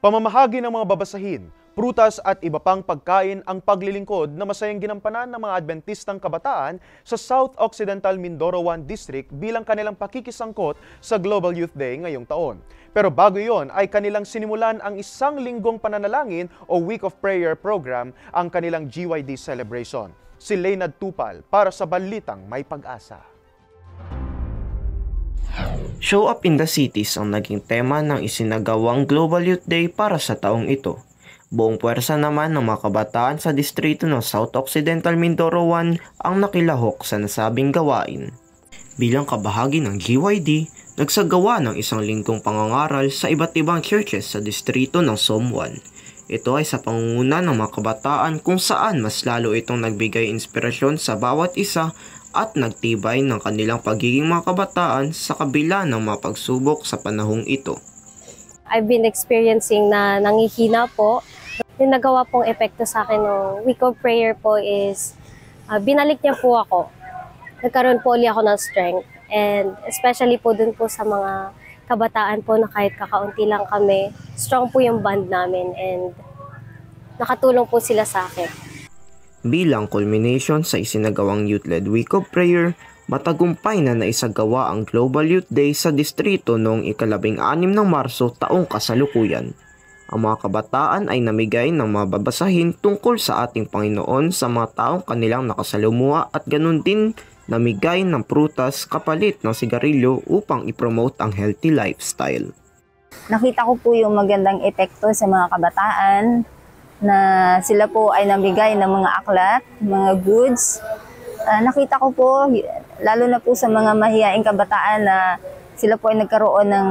Pamamahagi ng mga babasahin, prutas at iba pang pagkain ang paglilingkod na masayang ginampanan ng mga Adventistang kabataan sa South Occidental Mindoro 1 District bilang kanilang pakikisangkot sa Global Youth Day ngayong taon. Pero bago iyon ay kanilang sinimulan ang isang linggong pananalangin o Week of Prayer program ang kanilang GYD celebration. Si Leonard Tupal para sa Balitang May Pag-asa. Show up in the cities ang naging tema ng isinagawang Global Youth Day para sa taong ito. Buong puwersa naman ng mga kabataan sa distrito ng South Occidental Mindoro 1 ang nakilahok sa nasabing gawain. Bilang kabahagi ng GYD, nagsagawa ng isang linggong pangangaral sa iba't ibang churches sa distrito ng SOM 1. Ito ay sa pangunguna ng mga kabataan kung saan mas lalo itong nagbigay inspirasyon sa bawat isa at nagtibay ng kanilang pagiging mga kabataan sa kabila ng mga pagsubok sa panahong ito. I've been experiencing na nangihina po. Yung nagawa pong epekto sa akin ng Week of Prayer po is binalik niya po ako. Nagkaroon po ulit ako ng strength. And especially po dun po sa mga kabataan po na kahit kakaunti lang kami, strong po yung band namin and nakatulong po sila sa akin. Bilang culmination sa isinagawang Youth-led Week of Prayer, matagumpay na naisagawa ang Global Youth Day sa distrito noong ika-16 ng Marso taong kasalukuyan. Ang mga kabataan ay namigay ng mga babasahin tungkol sa ating Panginoon sa mga taong kanilang nakasalumuha at ganun din namigay ng prutas kapalit ng sigarilyo upang ipromote ang healthy lifestyle. Nakita ko po yung magandang epekto sa mga kabataan na sila po ay namigay ng mga aklat, mga goods. Nakita ko po, lalo na po sa mga mahiyaing kabataan na sila po ay nagkaroon ng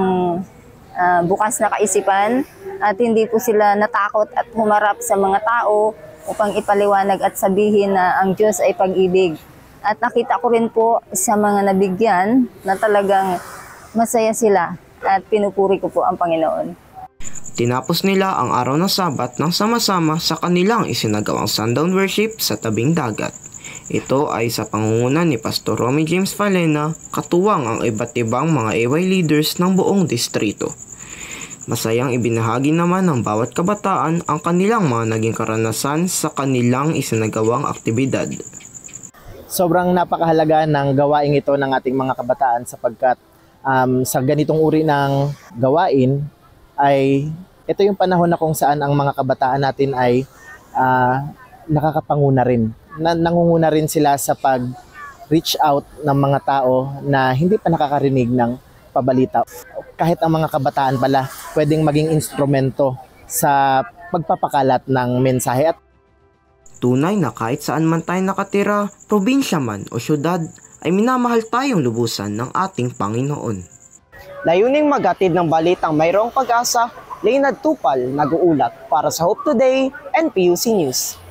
bukas na kaisipan at hindi po sila natakot at humarap sa mga tao upang ipaliwanag at sabihin na ang Diyos ay pag-ibig. At nakita ko rin po sa mga nabigyan na talagang masaya sila at pinupuri ko po ang Panginoon. Tinapos nila ang araw ng Sabat ng sama-sama sa kanilang isinagawang sundown worship sa tabing dagat. Ito ay sa pangunguna ni Pastor Romy James Falena, katuwang ang iba't ibang mga AY leaders ng buong distrito. Masayang ibinahagi naman ng bawat kabataan ang kanilang mga naging karanasan sa kanilang isinagawang aktibidad. Sobrang napakahalaga ng gawain ito ng ating mga kabataan sapagkat sa ganitong uri ng gawain ay ito yung panahon na kung saan ang mga kabataan natin ay nakakapanguna rin. Nangunguna rin sila sa pag-reach out ng mga tao na hindi pa nakakarinig ng pabalita. Kahit ang mga kabataan pala pwedeng maging instrumento sa pagpapakalat ng mensahe. Tunay na kahit saan man tayo nakatira, probinsya man o syudad, ay minamahal tayong lubusan ng ating Panginoon. Layuning maghatid ng balitang mayroong pag-asa, Leonard Tupal nag-uulat para sa Hope Today and PUC News.